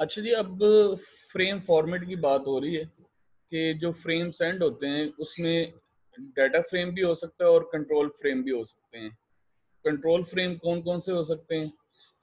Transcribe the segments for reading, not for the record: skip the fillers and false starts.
अच्छा जी, अब frame format की बात हो रही है कि जो फ्रेम सेंड होते हैं उसमें डाटा फ्रेम भी हो सकता है और कंट्रोल फ्रेम भी हो सकते हैं। कंट्रोल फ्रेम कौन कौन से हो सकते हैं?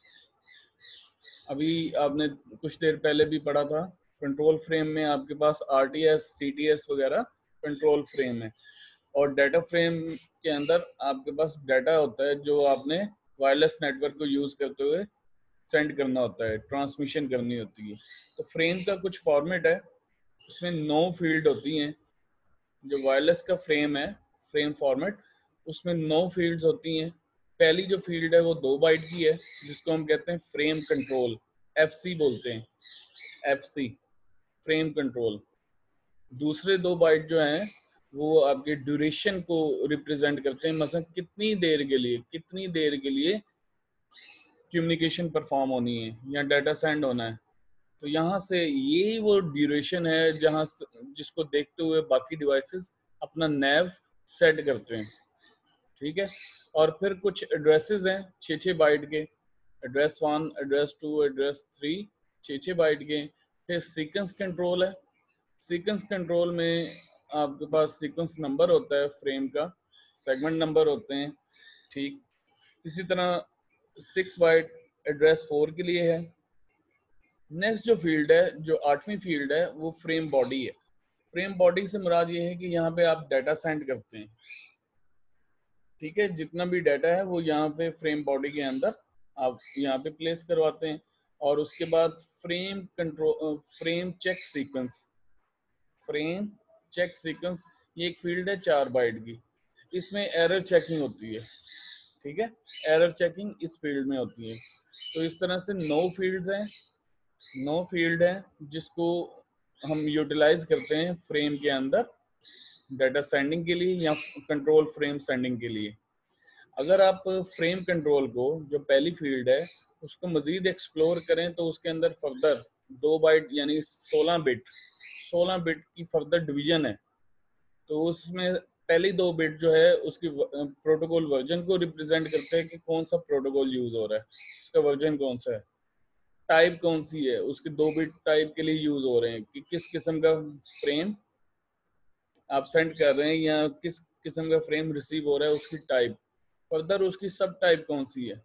अभी आपने कुछ देर पहले भी पढ़ा था। कंट्रोल फ्रेम में आपके पास आरटीएस, सीटीएस वगैरह कंट्रोल फ्रेम है। और डाटा फ्रेम के अंदर आपके पास डाटा होता है जो आपने वायरलेस नेटवर्क को यूज़ करते हुए सेंड करना होता है, ट्रांसमिशन करनी होती है। तो फ्रेम का कुछ फॉर्मेट है, उसमें 9 फील्ड होती हैं। जो वायरलेस का फ्रेम है, फ्रेम फॉर्मेट, उसमें 9 फील्ड्स होती हैं। पहली जो फील्ड है वो 2 बाइट की है, जिसको हम कहते हैं फ्रेम कंट्रोल, एफसी बोलते हैं, एफसी, फ्रेम कंट्रोल। दूसरे 2 बाइट जो हैं वो आपके ड्यूरेशन को रिप्रेजेंट करते हैं, मतलब कितनी देर के लिए कम्युनिकेशन परफॉर्म होनी है या डाटा सेंड होना है। तो यहाँ से ये वो ड्यूरेशन है जहाँ जिसको देखते हुए बाकी डिवाइसेस अपना नैव सेट करते हैं, ठीक है। और फिर कुछ एड्रेसेस हैं 6-6 बाइट के, एड्रेस 1, एड्रेस 2, एड्रेस 3, 6-6 बाइट के। फिर सीक्वेंस कंट्रोल है। सीक्वेंस कंट्रोल में आपके पास सीक्वेंस नंबर होता है फ्रेम का, सेगमेंट नंबर होते हैं, ठीक। इसी तरह 6 बाइट एड्रेस 4 के लिए है। नेक्स्ट जो फील्ड है, जो 8वीं फील्ड है, वो फ्रेम बॉडी है। फ्रेम बॉडी से मुराद ये है कि यहाँ पे आप डाटा सेंड करते हैं, ठीक है। जितना भी डाटा है वो यहाँ पे फ्रेम बॉडी के अंदर आप यहाँ पे प्लेस करवाते हैं। और उसके बाद frame control, frame check sequence, frame check sequence, ये एक फील्ड है 4 बाइट की। इसमें एरर चेकिंग होती है, ठीक है। एरर चेकिंग इस फील्ड में होती है। तो इस तरह से 9 फील्ड्स हैं, 9 फील्ड है जिसको हम यूटिलाइज करते हैं फ्रेम के अंदर डाटा सेंडिंग के लिए या कंट्रोल फ्रेम सेंडिंग के लिए। अगर आप फ्रेम कंट्रोल को, जो पहली फील्ड है, उसको मज़ीद एक्सप्लोर करें तो उसके अंदर फर्दर 2 बाइट यानी 16 बिट की फर्दर डिवीजन है। तो उसमें पहली 2 बिट जो है उसकी प्रोटोकॉल वर्जन को रिप्रेजेंट करते हैं कि कौन सा प्रोटोकॉल यूज़ हो रहा है, उसका वर्जन कौन सा है, टाइप कौन सी है, उसके 2 बिट टाइप के लिए यूज़ हो रहे हैं कि किस किस्म का फ्रेम आप सेंड कर रहे हैं या किस किस्म का फ्रेम रिसीव हो रहा है, उसकी टाइप, फर्दर उसकी सब टाइप कौन सी है।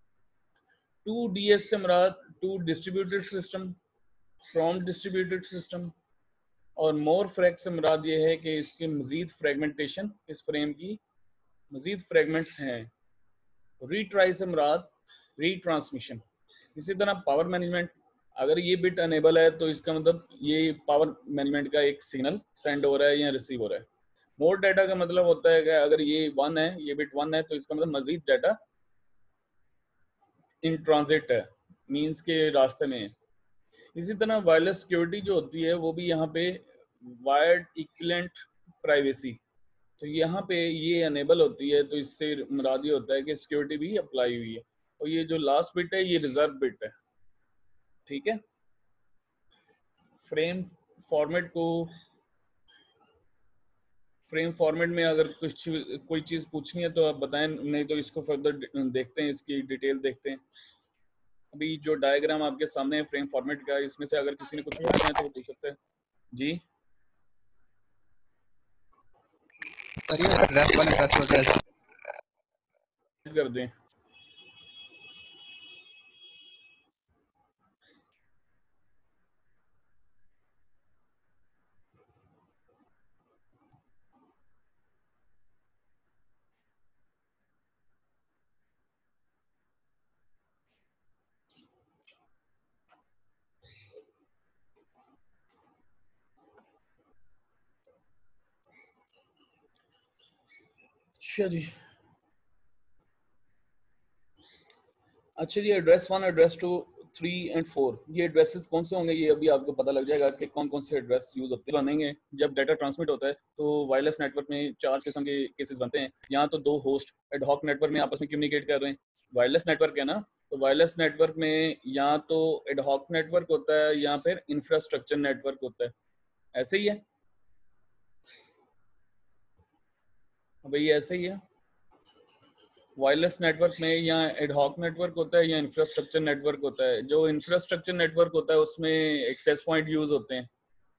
2DS से मुराद 2 distributed system, from distributed system. और मोर फ्रैग से मुराद ये है कि इसकी मज़ीद फ्रेगमेंटेशन, इस फ्रेम की मज़ीद फ्रेगमेंट्स हैं। रीट्राई से मुराद रीट्रांसमिशन। इसी तरह पावर मैनेजमेंट, अगर ये बिट अनेबल है तो इसका मतलब ये पावर मैनेजमेंट का एक सिग्नल सेंड हो रहा है या रिसीव हो रहा है। मोर डाटा का मतलब होता है कि अगर ये 1 है, ये बिट 1 है, तो इसका मतलब मज़ीद डाटा इन ट्रांजिट है, मीन्स के रास्ते में है। इसी तरह वायरलेस सिक्योरिटी जो होती है वो भी यहाँ पे वायर्ड इक्विवेलेंट प्राइवेसी, तो यहाँ पे ये अनेबल होती है। तो इससे मुराद ये होता है कि सिक्योरिटी भी अप्लाई हुई है। और ये जो लास्ट बिट है ये रिजर्व बिट है, ठीक है। फ्रेम फॉर्मेट को, फ्रेम फॉर्मेट में अगर कुछ कोई चीज़ पूछनी है तो आप बताएं, नहीं तो इसको फर्दर देखते हैं, इसकी डिटेल देखते हैं। अभी जो डायग्राम आपके सामने है फ्रेम फॉर्मेट का, इसमें से अगर किसी ने कुछ पूछना है तो वो पूछ सकते हैं जी। सर ये एड्रेस 1 एड्रेस 2 एड्रेस कर दें। अच्छा जी, अच्छा जी, एड्रेस 1, एड्रेस 2, 3 एंड 4, ये एड्रेसेस कौन से होंगे, ये अभी आपको पता लग जाएगा कि कौन कौन से एड्रेस यूज होते बनेंगे। जब डाटा ट्रांसमिट होता है तो वायरलेस नेटवर्क में 4 किस्म के केसेस बनते हैं। यहाँ तो 2 होस्ट एडहॉक नेटवर्क में आपस में कम्युनिकेट कर रहे हैं। वायरलेस नेटवर्क है ना, तो वायरलेस नेटवर्क में या तो एडहॉक नेटवर्क होता है या फिर इंफ्रास्ट्रक्चर नेटवर्क होता है, ऐसे ही है भाई, ऐसे ही है। वायरलेस नेटवर्क में या एडहॉक नेटवर्क होता है या इंफ्रास्ट्रक्चर नेटवर्क होता है। जो इंफ्रास्ट्रक्चर नेटवर्क होता है उसमें एक्सेस पॉइंट यूज होते हैं।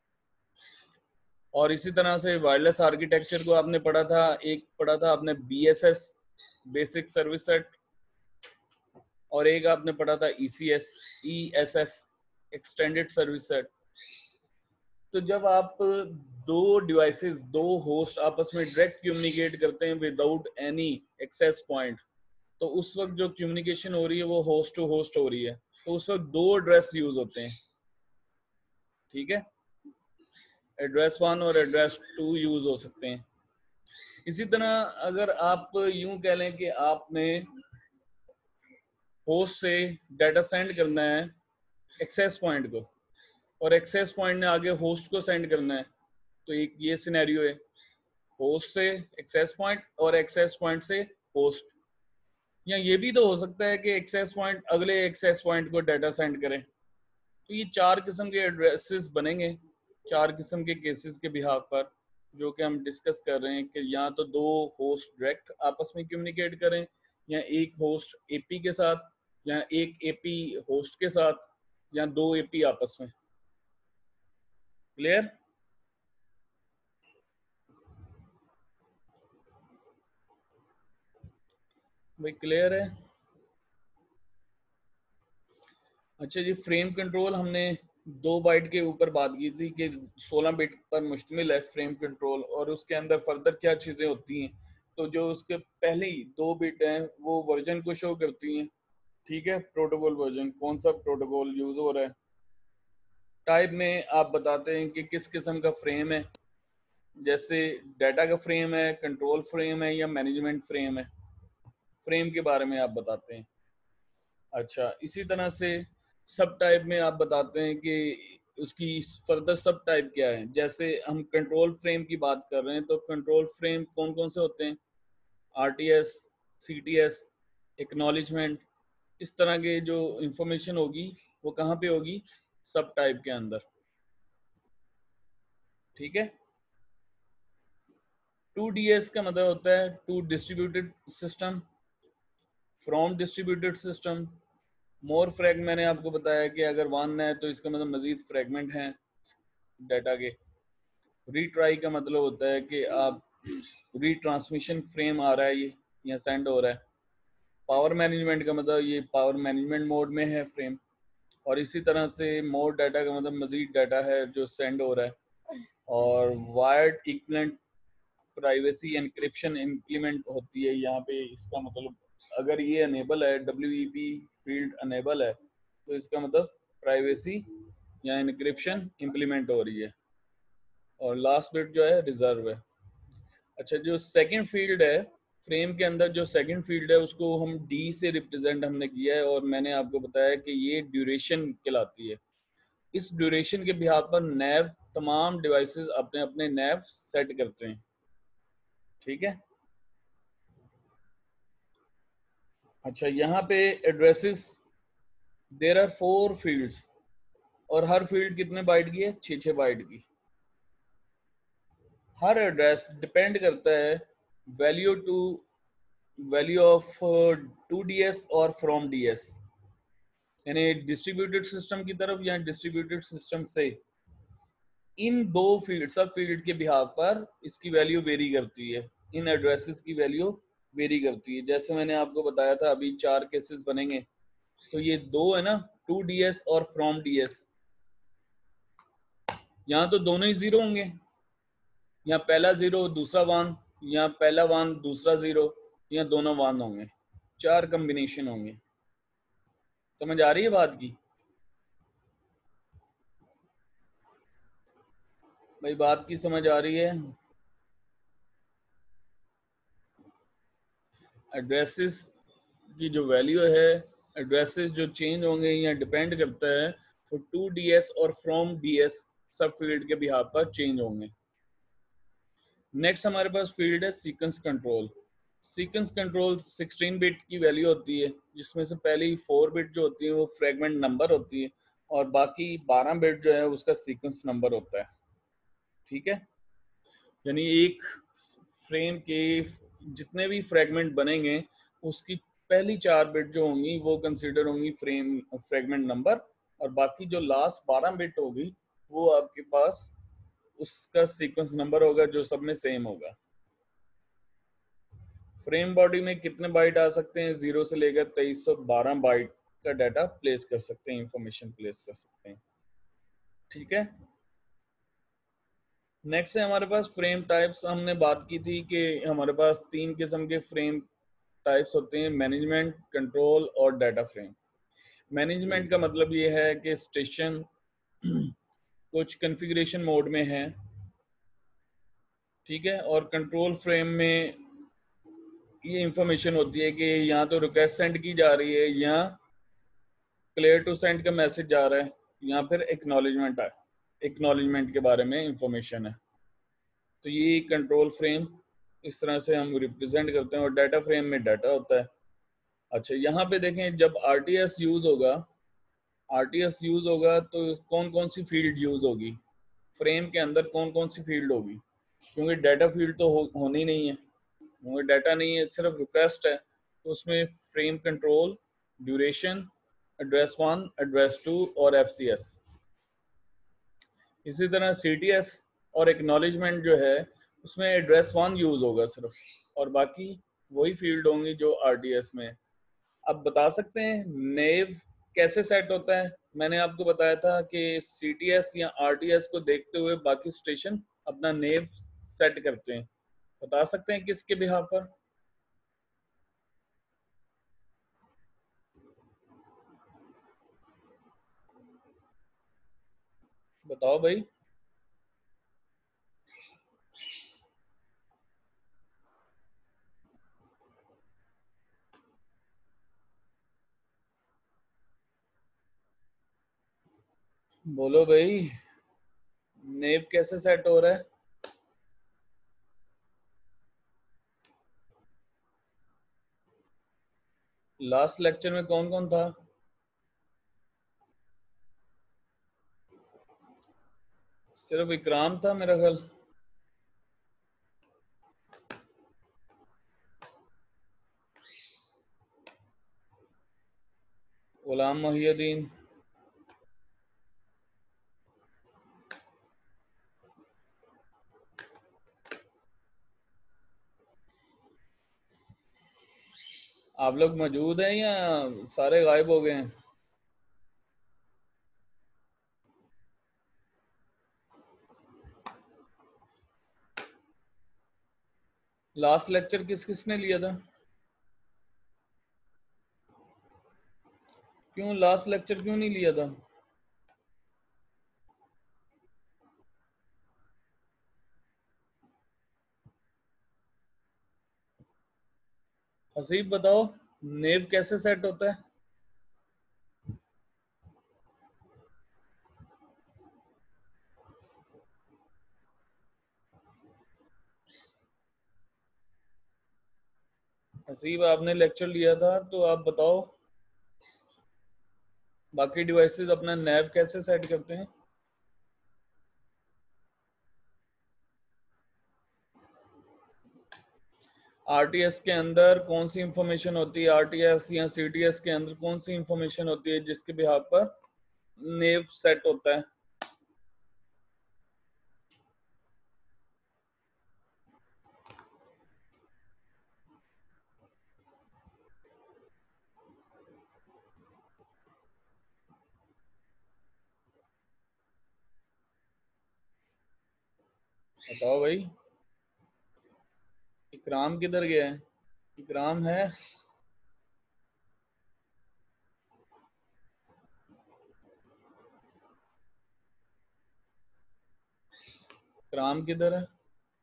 और इसी तरह से वायरलेस आर्किटेक्चर को आपने पढ़ा था, एक पढ़ा था आपने BSS, बेसिक सर्विस सेट, और एक आपने पढ़ा था ESS, एक्सटेंडेड सर्विस सेट। तो जब आप दो डिवाइसेस, दो होस्ट आपस में डायरेक्ट कम्युनिकेट करते हैं विदाउट एनी एक्सेस पॉइंट, तो उस वक्त जो कम्युनिकेशन हो रही है वो होस्ट टू होस्ट हो रही है, तो उस वक्त दो एड्रेस यूज होते हैं। ठीक है, एड्रेस 1 और एड्रेस 2 यूज हो सकते हैं। इसी तरह अगर आप यूं कह लें कि आपने होस्ट से डाटा सेंड करना है एक्सेस पॉइंट को, और एक्सेस पॉइंट ने आगे होस्ट को सेंड करना है, तो एक ये सिनेरियो है, होस्ट से एक्सेस पॉइंट और एक्सेस पॉइंट से होस्ट। या ये भी तो हो सकता है कि एक्सेस पॉइंट अगले एक्सेस पॉइंट को डाटा सेंड करे। तो ये चार किस्म के एड्रेसेस बनेंगे, चार किस्म के केसेस के बिहाफ पर जो कि हम डिस्कस कर रहे हैं, कि या तो दो होस्ट डायरेक्ट आपस में कम्युनिकेट करें, या एक होस्ट एपी के साथ, या एक एपी होस्ट के साथ, या दो एपी आपस में। क्लियर? भाई क्लियर है? अच्छा जी, फ्रेम कंट्रोल हमने 2 बाइट के ऊपर बात की थी कि 16 बिट पर मुश्तमिल है फ्रेम कंट्रोल, और उसके अंदर फर्दर क्या चीज़ें होती हैं। तो जो उसके पहले ही 2 बिट हैं वो वर्जन को शो करती हैं। ठीक है, प्रोटोकॉल वर्जन, कौन सा प्रोटोकॉल यूज हो रहा है। टाइप में आप बताते हैं कि किस किस्म का फ्रेम है, जैसे डाटा का फ्रेम है, कंट्रोल फ्रेम है, या मैनेजमेंट फ्रेम है। फ्रेम के बारे में आप बताते हैं। अच्छा, इसी तरह से सब टाइप में आप बताते हैं कि उसकी फर्दर सब टाइप क्या है। जैसे हम कंट्रोल फ्रेम की बात कर रहे हैं, तो कंट्रोल फ्रेम कौन कौन से होते हैं, RTS, CTS, एक्नॉलेजमेंट। इस तरह के जो इंफॉर्मेशन होगी वो कहाँ पे होगी, सब टाइप के अंदर। ठीक है, 2DS का मतलब होता है to distributed system, from distributed system. More frag मैंने आपको बताया कि अगर 1 है तो इसका मतलब मजीद फ्रैगमेंट हैं डाटा के। रीट्राई का मतलब होता है कि आप रीट्रांसमिशन फ्रेम आ रहा है ये, या सेंड हो रहा है। पावर मैनेजमेंट का मतलब ये पावर मैनेजमेंट मोड में है फ्रेम। और इसी तरह से मोर डाटा का मतलब मजीद डाटा है जो सेंड हो रहा है। और wired equivalent privacy encryption implement होती है यहाँ पे। इसका मतलब अगर ये अनेबल है, WEP फील्ड अनेबल है, तो इसका मतलब प्राइवेसी या एनक्रिप्शन इम्प्लीमेंट हो रही है। और लास्ट बिट जो है रिजर्व है। अच्छा, जो सेकंड फील्ड है फ्रेम के अंदर, जो सेकंड फील्ड है उसको हम D से रिप्रेजेंट हमने किया है, और मैंने आपको बताया कि ये ड्यूरेशन कहलाती है। इस ड्यूरेशन के बिहाफ पर नैव तमाम डिवाइसेस अपने अपने नैव सेट करते हैं। ठीक है, अच्छा यहाँ पे एड्रेसेस, देर आर 4 फील्ड्स, और हर फील्ड कितने बाइट की है, 6 बाइट की। हर एड्रेस डिपेंड करता है वैल्यू ऑफ 2DS और फ्रॉम DS, यानी डिस्ट्रीब्यूटेड सिस्टम की तरफ या डिस्ट्रीब्यूटेड सिस्टम से। इन दो फील्ड, सब फील्ड के बिहाफ पर इसकी वैल्यू वेरी करती है, इन एड्रेसेस की वैल्यू वेरी करती है। जैसे मैंने आपको बताया था अभी 4 केसेस बनेंगे, तो ये 2 है ना, 2DS और फ्रॉम DS। यहाँ तो दोनों ही 0 होंगे, या पहला 0 दूसरा 1, या पहला 1 दूसरा 0, या दोनों 1 होंगे। 4 कॉम्बिनेशन होंगे। समझ आ रही है बात की? भाई बात की समझ आ रही है? एड्रेसेस की जो वैल्यू है, एड्रेसेस जो चेंज होंगे या डिपेंड करता है, तो 2DS और फ्रॉम DS सब फील्ड के बिहाफ पर चेंज होंगे। नेक्स्ट हमारे पास फील्ड है sequence control. Sequence control 16 bit की वैल्यू होती है, जिसमें से पहली 4 बिट जो होती है वो फ्रेगमेंट नंबर होती है, और बाकी 12 बिट जो है उसका सीक्वेंस नंबर होता है। ठीक है, यानी एक फ्रेम के जितने भी फ्रेगमेंट बनेंगे उसकी पहली 4 बिट जो होंगी वो कंसिडर होंगी फ्रेगमेंट नंबर, और बाकी जो लास्ट 12 बिट होगी वो आपके पास उसका सीक्वेंस नंबर होगा जो सब में सेम होगा। फ्रेम बॉडी में कितने बाइट आ सकते हैं? 0 से लेकर 2312 बाइट का डाटा प्लेस कर सकते हैं, इंफॉर्मेशन प्लेस कर सकते हैं। ठीक है, नेक्स्ट है हमारे पास फ्रेम टाइप्स। हमने बात की थी कि हमारे पास 3 किस्म के फ्रेम टाइप्स होते हैं, मैनेजमेंट, कंट्रोल और डाटा फ्रेम। मैनेजमेंट का मतलब ये है कि स्टेशन कुछ कॉन्फ़िगरेशन मोड में है, ठीक है, और कंट्रोल फ्रेम में ये इंफॉर्मेशन होती है कि यहाँ तो रिक्वेस्ट सेंड की जा रही है, या क्लियर टू सेंड का मैसेज जा रहा है, या फिर एक्नॉलेजमेंट के बारे में इंफॉर्मेशन है। तो ये कंट्रोल फ्रेम इस तरह से हम रिप्रेजेंट करते हैं, और डाटा फ्रेम में डाटा होता है। अच्छा, यहाँ पे देखें, जब आरटीएस यूज होगा तो कौन कौन सी फील्ड यूज होगी, फ्रेम के अंदर कौन कौन सी फील्ड होगी, क्योंकि डाटा फील्ड तो होनी नहीं है, क्योंकि डाटा नहीं है, सिर्फ रिक्वेस्ट है। तो उसमें frame control, duration, address 1, address 2 और एफसीएस। इसी तरह सीटीएस और एक्नॉलेजमेंट जो है उसमें एड्रेस 1 यूज होगा सिर्फ, और बाकी वही फील्ड होंगी जो आरटीएस में। अब बता सकते हैं नेव कैसे सेट होता है? मैंने आपको बताया था कि सीटीएस या आरटीएस को देखते हुए बाकी स्टेशन अपना नेव सेट करते हैं। बता सकते हैं किसके बिहाफ पर? बताओ भाई। बोलो भाई, नेव कैसे सेट हो रहा है? लास्ट लेक्चर में कौन कौन था? सिर्फ इकराम था मेरा ख्याल। गुलाम मोहिउद्दीन। आप लोग मौजूद हैं या सारे गायब हो गए हैं? लास्ट लेक्चर किस किसने लिया था? क्यों लास्ट लेक्चर क्यों नहीं लिया था? हसीब बताओ, नेव कैसे सेट होता है? हसीब आपने लेक्चर लिया था तो आप बताओ, बाकी डिवाइसेस अपना नेव कैसे सेट करते हैं? आरटीएस के अंदर कौन सी इंफॉर्मेशन होती है, आरटीएस या सीटीएस के अंदर कौन सी इंफॉर्मेशन होती है जिसके बिहाफ पर नेव सेट होता है? बताओ भाई। इकराम किधर गया है? इकराम है? इकराम किधर है?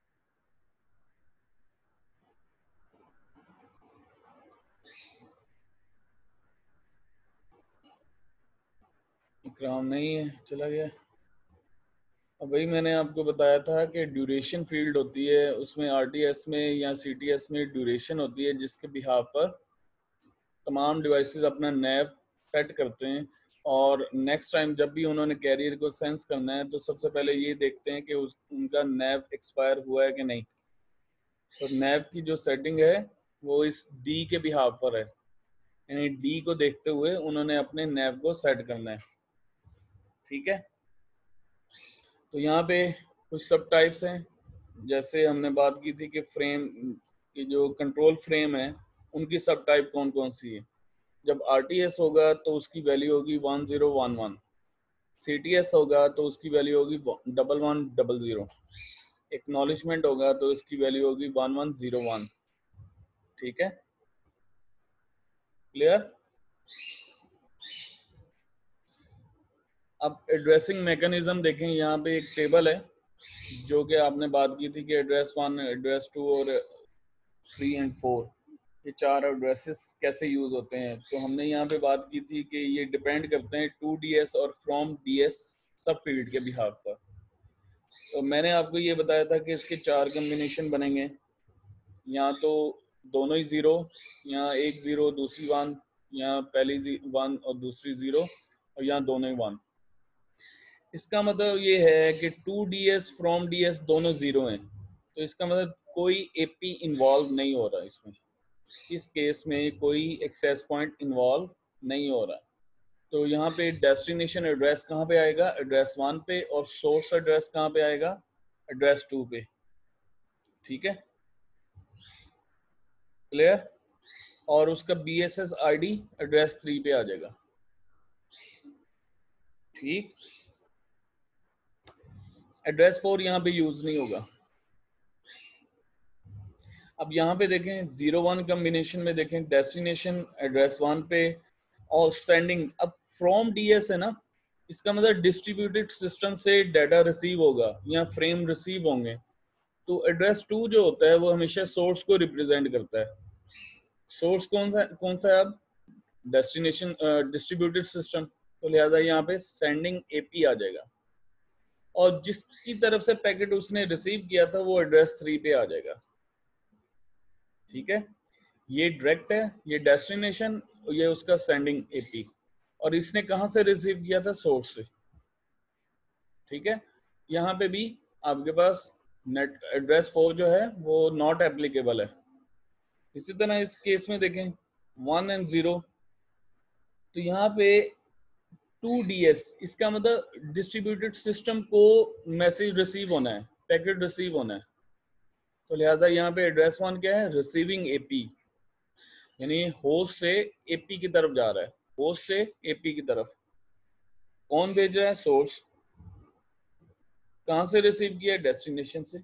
इकराम नहीं है, चला गया। अब भाई मैंने आपको बताया था कि ड्यूरेशन फील्ड होती है, उसमें आरटीएस में या सीटीएस में ड्यूरेशन होती है जिसके बिहाफ पर तमाम डिवाइसेस अपना नैव सेट करते हैं। और नेक्स्ट टाइम जब भी उन्होंने कैरियर को सेंस करना है तो सबसे पहले ये देखते हैं कि उनका नैव एक्सपायर हुआ है कि नहीं। तो नैव की जो सेटिंग है वो इस डी के बिहाफ पर है, यानी डी को देखते हुए उन्होंने अपने नैव को सेट करना है। ठीक है, तो यहाँ पे कुछ सब टाइप्स हैं, जैसे हमने बात की थी कि फ्रेम की जो कंट्रोल फ्रेम है उनकी सब टाइप कौन कौन सी है। जब आरटीएस होगा तो उसकी वैल्यू होगी 1011, सीटीएस होगा तो उसकी वैल्यू होगी 1100, एक्नॉलेजमेंट होगा तो इसकी वैल्यू होगी 1101। ठीक है, क्लियर। अब एड्रेसिंग मैकेनिज्म देखें, यहाँ पे एक टेबल है जो कि आपने बात की थी कि एड्रेस 1, एड्रेस 2 और 3 एंड 4, ये 4 एड्रेसेस कैसे यूज होते हैं। तो हमने यहाँ पे बात की थी कि ये डिपेंड करते हैं टू डीएस और फ्रॉम डीएस सब फील्ड के बिहाफ पर। तो मैंने आपको ये बताया था कि इसके 4 कम्बिनेशन बनेंगे, यहाँ तो दोनों ही 0, यहाँ एक 0 दूसरी 1, यहाँ पहली 1 और दूसरी 0, और यहाँ दोनों ही 1। इसका मतलब ये है कि टू डीएस फ्रॉम डीएस दोनों 0 हैं, तो इसका मतलब कोई एपी इन्वॉल्व नहीं हो रहा इसमें। इस केस में कोई एक्सेस पॉइंट इन्वॉल्व नहीं हो रहा। तो यहाँ पे डेस्टिनेशन एड्रेस कहाँ पे आएगा, एड्रेस 1 पे, और सोर्स एड्रेस कहाँ पे आएगा, एड्रेस 2 पे। ठीक है, क्लियर। और उसका BSS ID एड्रेस 3 पे आ जाएगा। ठीक, एड्रेस 4 यहाँ पे यूज नहीं होगा। अब यहाँ पे देखें 0-1 कम्बिनेशन में देखें, डेस्टिनेशन एड्रेस 1 पे और सेंडिंग। अब फ्रॉम डीएस है ना, इसका मतलब डिस्ट्रीब्यूटेड सिस्टम से डाटा रिसीव होगा या फ्रेम रिसीव होंगे। तो एड्रेस 2 जो होता है वो हमेशा सोर्स को रिप्रेजेंट करता है। सोर्स कौन सा है अब, डेस्टिनेशन डिस्ट्रीब्यूटेड सिस्टम, तो लिहाजा यहाँ पे सेंडिंग एपी आ जाएगा, और जिसकी तरफ से पैकेट उसने रिसीव किया था वो एड्रेस 3 पे आ जाएगा। ठीक है, ये डायरेक्ट है, ये डेस्टिनेशन, ये उसका सेंडिंग एपी, और इसने कहाँ से रिसीव किया था, सोर्स से। ठीक है, यहाँ पे भी आपके पास नेट एड्रेस 4 जो है वो नॉट एप्लीकेबल है। इसी तरह इस केस में देखें 1 एंड 0, तो यहाँ पे 2DS, इसका मतलब डिस्ट्रीब्यूटेड सिस्टम को मैसेज रिसीव होना है, पैकेट रिसीव होना है। तो लिहाजा यहाँ पे एड्रेस 1 क्या है, रिसीविंग एपी, यानी होस्ट से एपी की तरफ जा रहा है, होस्ट से एपी की तरफ। कौन भेज रहा है, सोर्स। कहाँ से रिसीव किया, डेस्टिनेशन से।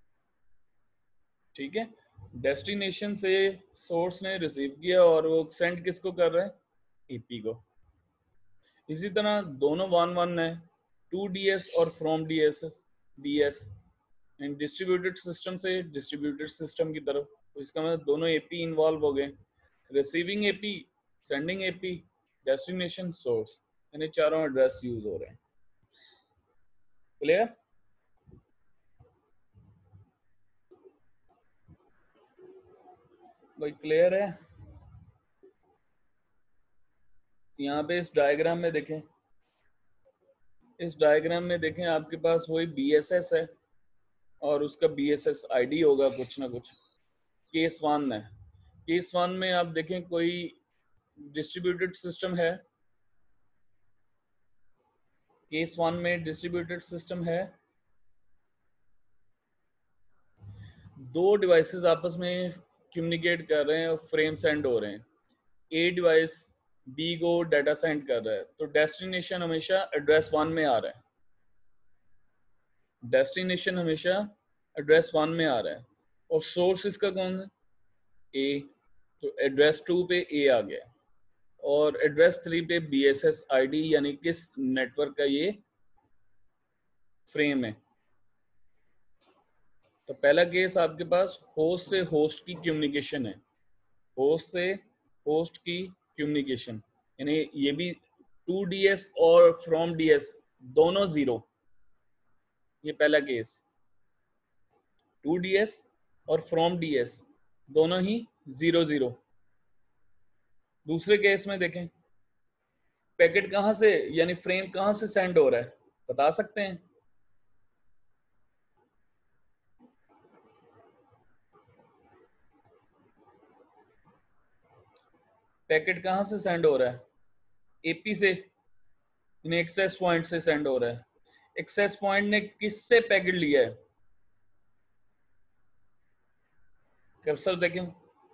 ठीक है, डेस्टिनेशन से सोर्स ने रिसीव किया और वो सेंड किसको कर रहा है, एपी को। इसी तरह दोनों 1-1 है, 2DS और from DS and distributed system से डिस्ट्रीब्यूटेड सिस्टम की तरफ। तो इसका मतलब दोनों एपी इन्वॉल्व हो गए, receiving AP, sending AP, destination, source, यानी चारों एड्रेस यूज हो रहे हैं। क्लियर। भाई क्लियर है। यहाँ पे इस डायग्राम में देखें, इस डायग्राम में देखें आपके पास वही BSS है और उसका BSS ID होगा कुछ ना कुछ। केस 1 है, केस 1 में आप देखें कोई डिस्ट्रीब्यूटेड सिस्टम है, केस 1 में डिस्ट्रीब्यूटेड सिस्टम है, दो डिवाइसेस आपस में कम्युनिकेट कर रहे हैं और फ्रेम सेंड हो रहे हैं। ए डिवाइस बी को डाटा सेंड कर रहा है, तो डेस्टिनेशन हमेशा एड्रेस 1 में आ रहा है, डेस्टिनेशन हमेशा एड्रेस 1 में आ रहा है, और सोर्स इसका कौन है, ए, तो एड्रेस 2 पे ए आ गया, और एड्रेस 3 पे BSS ID, यानी किस नेटवर्क का ये फ्रेम है। तो पहला केस आपके पास होस्ट से होस्ट की कम्युनिकेशन है, होस्ट से होस्ट की कम्युनिकेशन, यानी ये भी 2DS और फ्रॉम DS दोनों 0, ये पहला केस। 2DS और फ्रॉम DS दोनों ही 0-0। दूसरे केस में देखें पैकेट कहाँ से, यानी फ्रेम कहाँ से सेंड हो रहा है, बता सकते हैं। पैकेट कहाँ से सेंड हो रहा है? एपी से, इन एक्सेस पॉइंट से सेंड हो रहा है। एक्सेस पॉइंट ने किससे पैकेट लिया है? कर्सर देखें,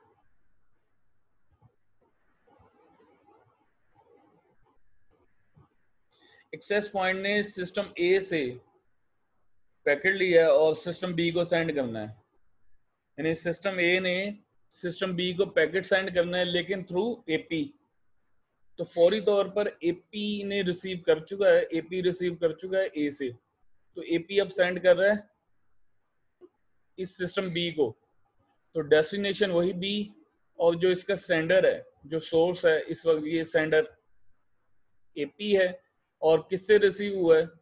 एक्सेस पॉइंट ने सिस्टम ए से पैकेट लिया है और सिस्टम बी को सेंड करना है। यानी सिस्टम ए ने सिस्टम बी को पैकेट सेंड करना है, लेकिन थ्रू एपी। तो फौरी तौर पर एपी ने रिसीव कर चुका है, एपी रिसीव कर चुका है ए से, तो एपी अब सेंड कर रहा है इस सिस्टम बी को। तो डेस्टिनेशन वही बी, और जो इसका सेंडर है, जो सोर्स है इस वक्त, ये सेंडर एपी है। और किससे रिसीव हुआ है?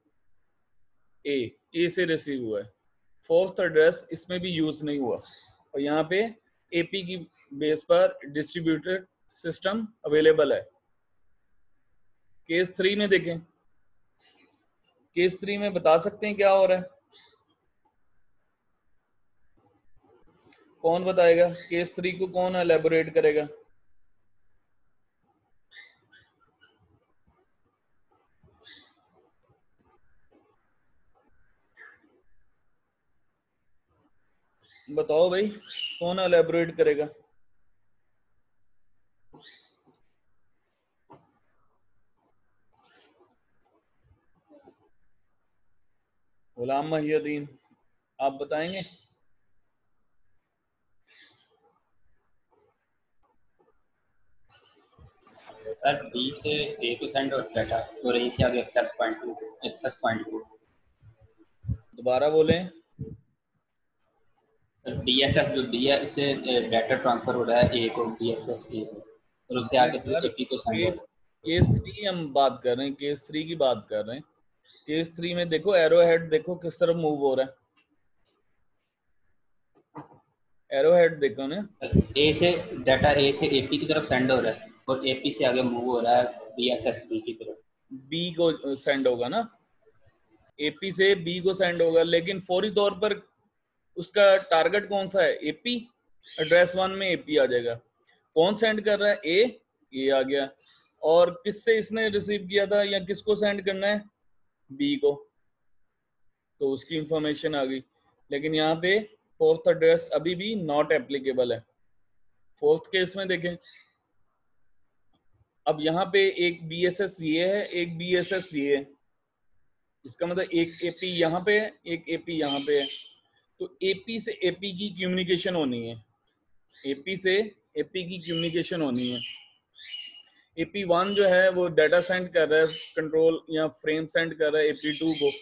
ए से रिसीव हुआ है। फोर्थ एड्रेस इसमें भी यूज नहीं हुआ, और यहाँ पे एपी की बेस पर डिस्ट्रीब्यूटेड सिस्टम अवेलेबल है। केस 3 में देखें, केस 3 में बता सकते हैं क्या हो रहा है? कौन बताएगा? केस 3 को कौन एलेबोरेट करेगा? बताओ भाई, कौन एलेबोरेट करेगा? गुलाम महिउद्दीन, आप बताएंगे? सर बी से ए को सेंड हो डाटा और ए से आगे एक्सेस पॉइंट को। दोबारा बोलें। सर डीएसएस जो डी से डाटा ट्रांसफर हो रहा है ए को, डीएसएस ए को, और उससे आगे तो एपी को सेंड हो रहा है। केस 3 हम बात कर रहे हैं, केस 3 की बात कर रहे हैं। केस 3 में देखो, एरो हेड देखो किस तरफ मूव हो रहा है। एरो हेड देखो ना, ए से डाटा ए से एपी की तरफ सेंड हो रहा है और एपी से आगे मूव हो रहा है डीएसएस बी की तरफ। बी को सेंड होगा ना, एपी से बी को सेंड होगा, लेकिन फौरी तौर पर उसका टारगेट कौन सा है? एपी। एड्रेस 1 में एपी आ जाएगा। कौन सेंड कर रहा है? ए आ गया। और किससे इसने रिसीव किया था, या किसको सेंड करना है? बी को, तो उसकी इंफॉर्मेशन आ गई। लेकिन यहाँ पे फोर्थ एड्रेस अभी भी नॉट एप्लीकेबल है। फोर्थ केस में देखें, अब यहाँ पे एक बीएसएस ये है, एक बीएसएस ये है। इसका मतलब एक एपी यहाँ पे है, एक एपी यहाँ पे है। तो एपी से एपी की कम्युनिकेशन होनी है, एपी से एपी की कम्युनिकेशन होनी है। एपी 1 जो है वो डाटा सेंड कर रहा है, कंट्रोल या फ्रेम सेंड कर रहा है एपी 2 को।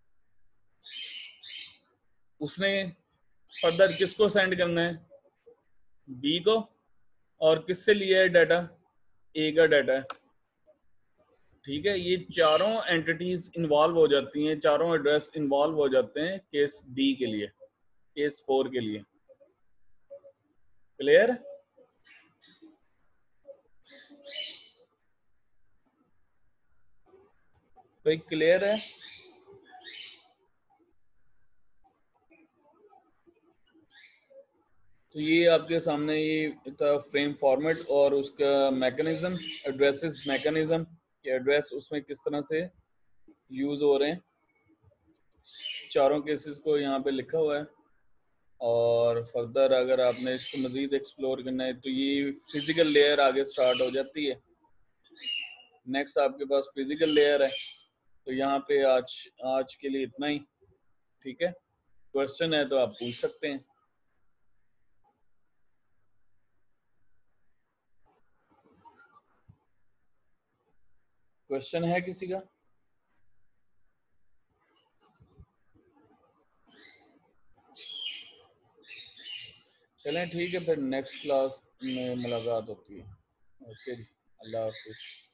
उसने फर्दर किसको सेंड करना है? बी को। और किससे लिया है डाटा? ए का डाटा है। ठीक है, ये चारों एंटिटीज इन्वॉल्व हो जाती हैं, चारों एड्रेस इन्वॉल्व हो जाते हैं केस डी के लिए, केस 4 के लिए। क्लियर? भाई क्लियर है? तो ये आपके सामने ये था फ्रेम फॉर्मेट और उसका मैकेनिज्म, एड्रेसेस मैकेनिज्म, एड्रेस उसमें किस तरह से यूज हो रहे हैं। चारों केसेस को यहाँ पे लिखा हुआ है। और फर्दर अगर आपने इसको मज़ीद एक्सप्लोर करना है तो ये फिजिकल लेयर आगे स्टार्ट हो जाती है। नेक्स्ट आपके पास फिजिकल लेयर है। तो यहाँ पे आज के लिए इतना ही। ठीक है, क्वेश्चन है तो आप पूछ सकते हैं। क्वेश्चन है किसी का? चलें ठीक है, फिर नेक्स्ट क्लास में मुलाकात होती है। ओके जी, अल्लाह हाफिज़।